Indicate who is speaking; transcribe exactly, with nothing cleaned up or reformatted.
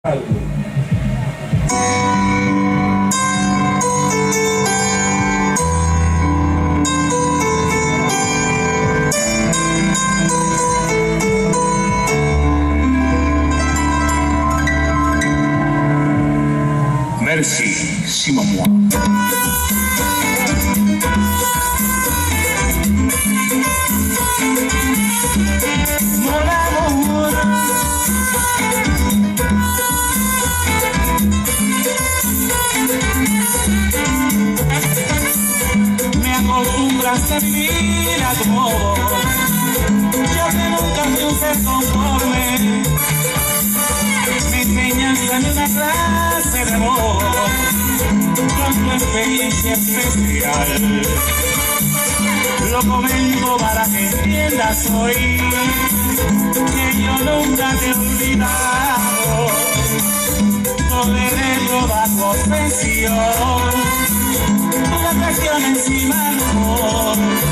Speaker 1: Merci, Simon moi.
Speaker 2: Mon amour, me acostumbras a vivir a tu modo, yo que nunca fui un ser conforme. Me enseñaste en una clase de amor con tu experiencia especial. Lo comento para que entiendas hoy que yo nunca te he olvidado. Toleré toda tu ofensión, tu depresión encima del amor.